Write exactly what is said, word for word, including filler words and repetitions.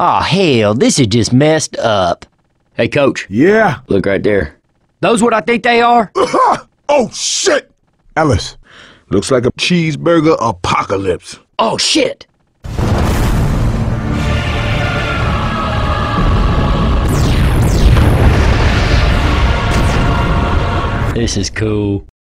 Aw, hell, this is just messed up. Hey, Coach. Yeah? Look right there. Those what I think they are? Oh, shit! Ellis, looks like a cheeseburger apocalypse. Oh, shit! This is cool.